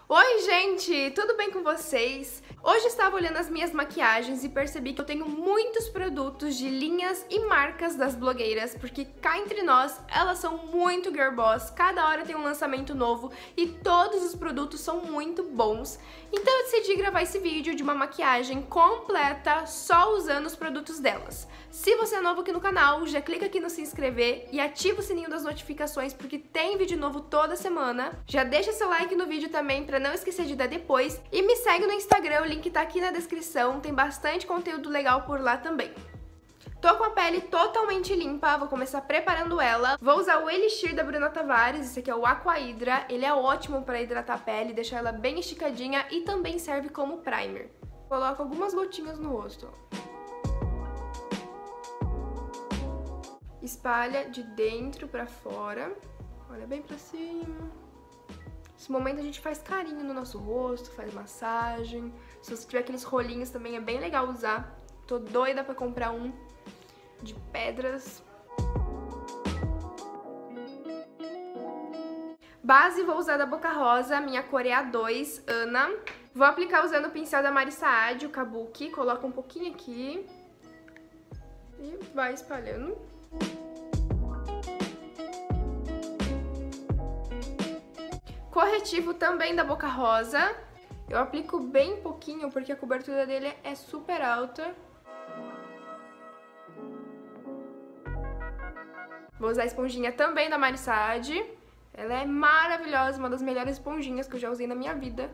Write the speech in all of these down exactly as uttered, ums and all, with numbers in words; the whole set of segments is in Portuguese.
Oi gente, tudo bem com vocês? Hoje eu estava olhando as minhas maquiagens e percebi que eu tenho muitos produtos de linhas e marcas das blogueiras, porque cá entre nós, elas são muito girl boss, cada hora tem um lançamento novo e todos os produtos são muito bons. Então eu decidi gravar esse vídeo de uma maquiagem completa só usando os produtos delas. Se você é novo aqui no canal, já clica aqui no se inscrever e ativa o sininho das notificações porque tem vídeo novo toda semana. Já deixa seu like no vídeo também pra não esquecer de dar depois e me segue no Instagram, o link tá aqui na descrição, tem bastante conteúdo legal por lá também. Tô com a pele totalmente limpa, vou começar preparando ela. Vou usar o Elixir da Bruna Tavares, esse aqui é o Aqua Hydra. Ele é ótimo pra hidratar a pele, deixar ela bem esticadinha e também serve como primer. Coloco algumas gotinhas no rosto. Espalha de dentro pra fora. Olha bem pra cima. Nesse momento a gente faz carinho no nosso rosto, faz massagem. Se você tiver aqueles rolinhos também é bem legal usar. Tô doida pra comprar um de pedras. Base vou usar da Boca Rosa, minha cor é A dois, Ana. Vou aplicar usando o pincel da Mari Saad, o Kabuki. Coloca um pouquinho aqui. E vai espalhando. Corretivo também da Boca Rosa. Eu aplico bem pouquinho porque a cobertura dele é super alta. Vou usar a esponjinha também da Mari Saad. Ela é maravilhosa, uma das melhores esponjinhas que eu já usei na minha vida.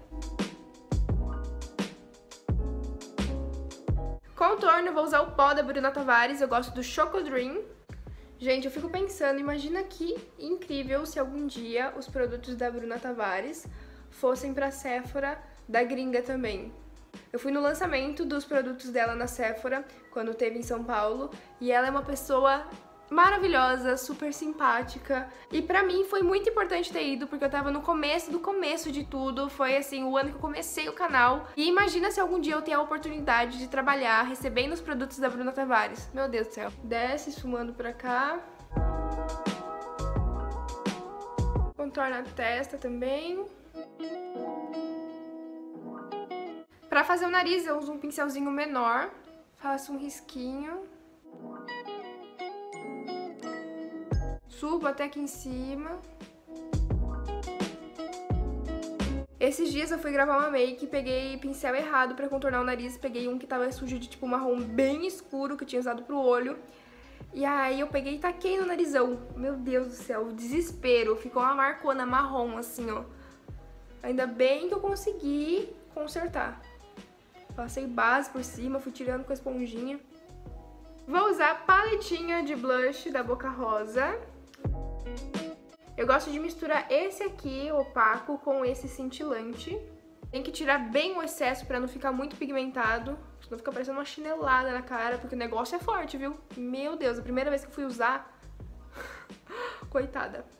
Contorno, vou usar o pó da Bruna Tavares, eu gosto do Choco Dream. Gente, eu fico pensando, imagina que incrível se algum dia os produtos da Bruna Tavares fossem pra Sephora da gringa também. Eu fui no lançamento dos produtos dela na Sephora, quando teve em São Paulo, e ela é uma pessoa maravilhosa, super simpática, e pra mim foi muito importante ter ido, porque eu tava no começo do começo de tudo, foi assim, o ano que eu comecei o canal, e imagina se algum dia eu tenho a oportunidade de trabalhar recebendo os produtos da Bruna Tavares. Meu Deus do céu. Desce esfumando pra cá. Contorna a testa também. Pra fazer o nariz eu uso um pincelzinho menor, faço um risquinho. Subo até aqui em cima. Esses dias eu fui gravar uma make e peguei pincel errado pra contornar o nariz. Peguei um que tava sujo de tipo marrom bem escuro, que eu tinha usado pro olho. E aí eu peguei e taquei no narizão. Meu Deus do céu, desespero. Ficou uma marcona marrom assim, ó. Ainda bem que eu consegui consertar. Passei base por cima, fui tirando com a esponjinha. Vou usar a paletinha de blush da Boca Rosa. Eu gosto de misturar esse aqui, opaco, com esse cintilante. Tem que tirar bem o excesso pra não ficar muito pigmentado, senão fica parecendo uma chinelada na cara, porque o negócio é forte, viu? Meu Deus, a primeira vez que eu fui usar... Coitada.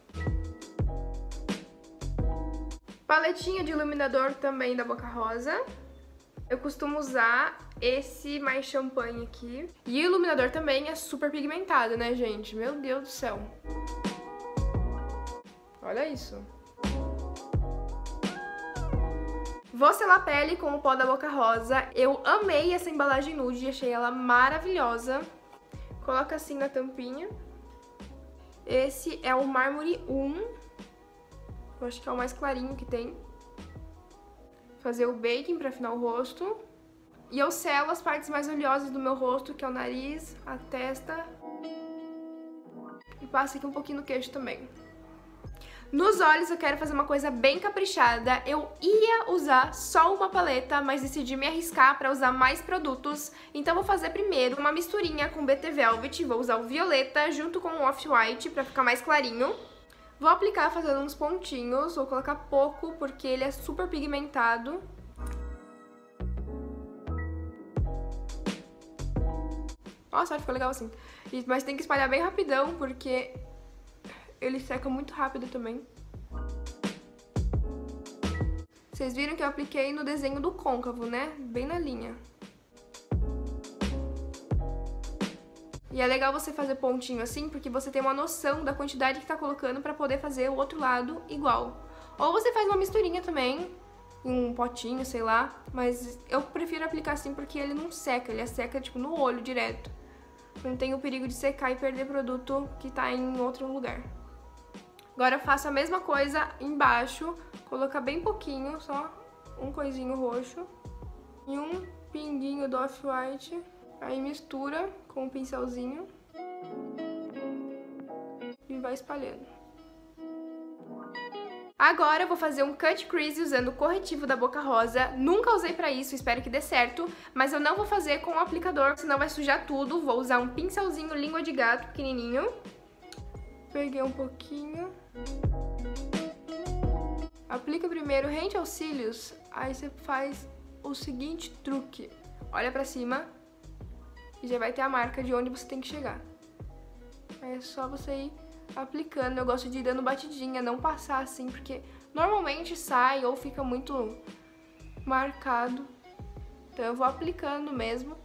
Paletinha de iluminador também da Boca Rosa. Eu costumo usar esse mais champanhe aqui. E o iluminador também é super pigmentado, né, gente? Meu Deus do céu. Olha isso. Vou selar a pele com o pó da Boca Rosa. Eu amei essa embalagem nude, achei ela maravilhosa. Coloca assim na tampinha. Esse é o Mármore um. Eu acho que é o mais clarinho que tem. Fazer o baking pra afinar o rosto. E eu selo as partes mais oleosas do meu rosto, que é o nariz, a testa. E passo aqui um pouquinho no queixo também. Nos olhos eu quero fazer uma coisa bem caprichada. Eu ia usar só uma paleta, mas decidi me arriscar pra usar mais produtos. Então vou fazer primeiro uma misturinha com B T Velvet. Vou usar o violeta junto com o off-white pra ficar mais clarinho. Vou aplicar fazendo uns pontinhos, vou colocar pouco porque ele é super pigmentado. Nossa, ficou legal assim. Mas tem que espalhar bem rapidão porque ele seca muito rápido também. Vocês viram que eu apliquei no desenho do côncavo, né? Bem na linha. E é legal você fazer pontinho assim, porque você tem uma noção da quantidade que tá colocando pra poder fazer o outro lado igual. Ou você faz uma misturinha também, em um potinho, sei lá. Mas eu prefiro aplicar assim porque ele não seca, ele seca tipo no olho direto. Não tem o perigo de secar e perder produto que tá em outro lugar. Agora eu faço a mesma coisa embaixo, colocar bem pouquinho, só um coisinho roxo e um pinguinho do Off-White. Aí mistura com um pincelzinho e vai espalhando. Agora eu vou fazer um cut crease usando o corretivo da Boca Rosa. Nunca usei pra isso, espero que dê certo, mas eu não vou fazer com o aplicador, senão vai sujar tudo. Vou usar um pincelzinho língua de gato pequenininho. Peguei um pouquinho. Aplica primeiro rente aos cílios, aí você faz o seguinte truque. Olha pra cima e já vai ter a marca de onde você tem que chegar. Aí é só você ir aplicando. Eu gosto de ir dando batidinha, não passar assim, porque normalmente sai ou fica muito marcado. Então eu vou aplicando mesmo.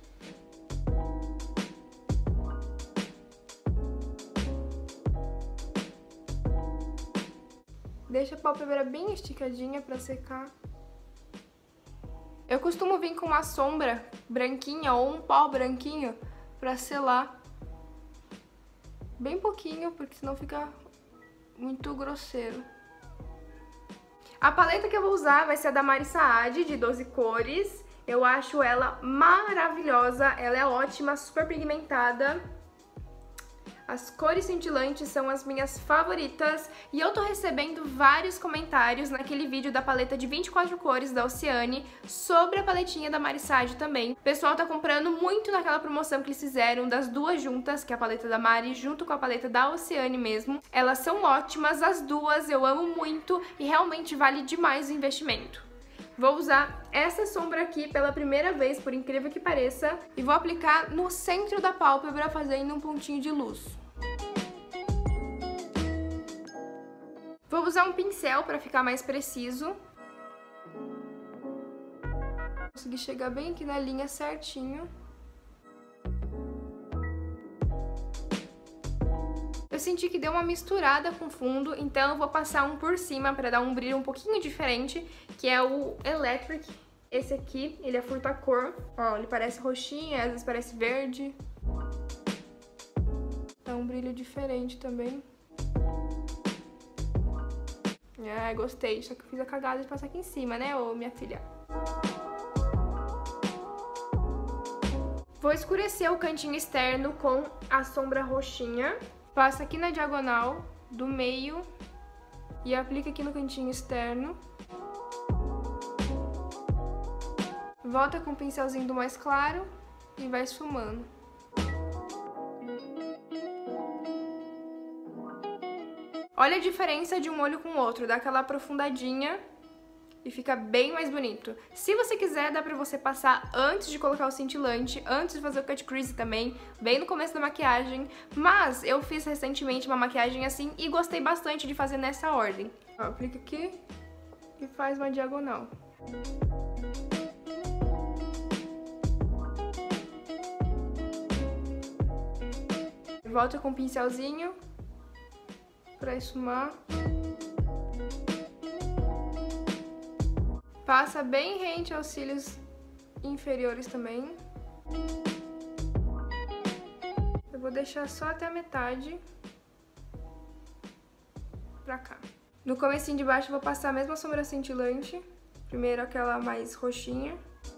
Deixa a pálpebra bem esticadinha pra secar. Eu costumo vir com uma sombra branquinha ou um pó branquinho pra selar. Bem pouquinho, porque senão fica muito grosseiro. A paleta que eu vou usar vai ser a da Mari Saad, de doze cores. Eu acho ela maravilhosa, ela é ótima, super pigmentada. As cores cintilantes são as minhas favoritas e eu tô recebendo vários comentários naquele vídeo da paleta de vinte e quatro cores da Oceane sobre a paletinha da Mari Saad também. O pessoal tá comprando muito naquela promoção que eles fizeram das duas juntas, que é a paleta da Mari junto com a paleta da Oceane mesmo. Elas são ótimas, as duas, eu amo muito e realmente vale demais o investimento. Vou usar essa sombra aqui pela primeira vez, por incrível que pareça, e vou aplicar no centro da pálpebra, fazendo um pontinho de luz. Vou usar um pincel para ficar mais preciso. Consegui chegar bem aqui na linha certinho. Eu senti que deu uma misturada com o fundo, então eu vou passar um por cima para dar um brilho um pouquinho diferente, que é o Electric. Esse aqui, ele é furta-cor. Ó, ele parece roxinho, às vezes parece verde. Dá um brilho diferente também. Ah, gostei. Só que eu fiz a cagada de passar aqui em cima, né, ô minha filha? Vou escurecer o cantinho externo com a sombra roxinha. Passa aqui na diagonal do meio e aplica aqui no cantinho externo. Volta com o pincelzinho do mais claro e vai esfumando. Olha a diferença de um olho com o outro, dá aquela aprofundadinha e fica bem mais bonito. Se você quiser, dá pra você passar antes de colocar o cintilante, antes de fazer o cut crease também, bem no começo da maquiagem. Mas eu fiz recentemente uma maquiagem assim e gostei bastante de fazer nessa ordem. Ó, aplica aqui e faz uma diagonal. Volta com o pincelzinho pra esfumar. Passa bem rente aos cílios inferiores também. Eu vou deixar só até a metade pra cá. No comecinho de baixo eu vou passar a mesma sombra cintilante. Primeiro aquela mais roxinha.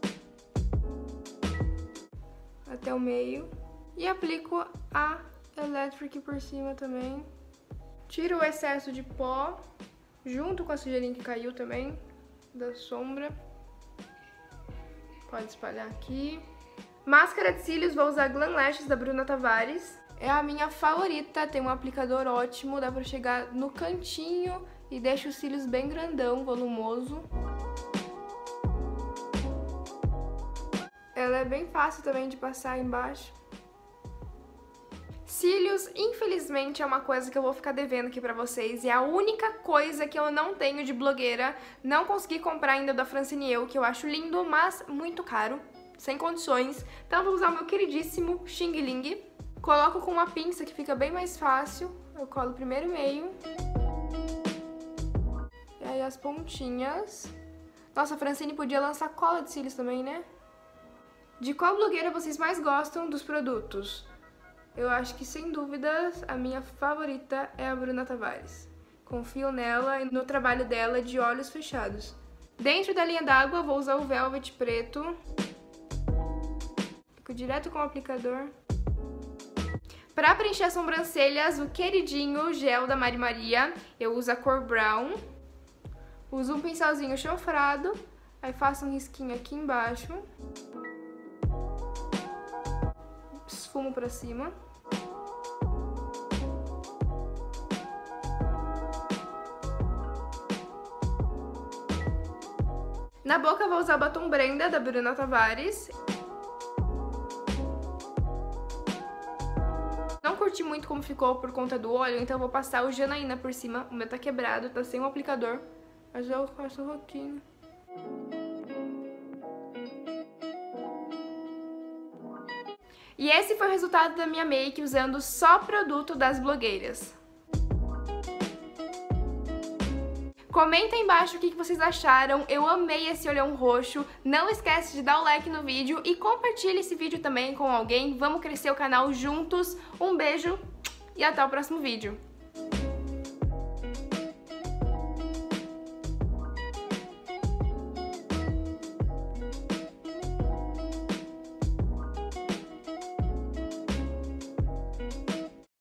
Até o meio. E aplico a Electric por cima também. Tiro o excesso de pó, junto com a sujeirinha que caiu também da sombra. Pode espalhar aqui. Máscara de cílios, vou usar Glam Lashes da Bruna Tavares. É a minha favorita, tem um aplicador ótimo, dá pra chegar no cantinho e deixa os cílios bem grandão, volumoso. Ela é bem fácil também de passar embaixo. Cílios, infelizmente, é uma coisa que eu vou ficar devendo aqui pra vocês. E é a única coisa que eu não tenho de blogueira. Não consegui comprar ainda da Francine Eu, que eu acho lindo, mas muito caro. Sem condições. Então eu vou usar o meu queridíssimo Xing Ling. Coloco com uma pinça que fica bem mais fácil. Eu colo primeiro meio. E aí as pontinhas. Nossa, a Francine podia lançar cola de cílios também, né? De qual blogueira vocês mais gostam dos produtos? Eu acho que, sem dúvidas, a minha favorita é a Bruna Tavares. Confio nela e no trabalho dela de olhos fechados. Dentro da linha d'água, vou usar o Velvet preto. Fico direto com o aplicador. Pra preencher as sobrancelhas, o queridinho gel da Mari Maria. Eu uso a cor brown. Uso um pincelzinho chanfrado. Aí faço um risquinho aqui embaixo. Esfumo pra cima. Na boca vou usar o batom Brenda da Bruna Tavares. Não curti muito como ficou por conta do olho, então eu vou passar o Janaína por cima. O meu tá quebrado, tá sem o aplicador, mas eu faço um pouquinho. E esse foi o resultado da minha make usando só produto das blogueiras. Comenta aí embaixo o que vocês acharam, eu amei esse olhão roxo, não esquece de dar o like no vídeo e compartilhe esse vídeo também com alguém, vamos crescer o canal juntos, um beijo e até o próximo vídeo.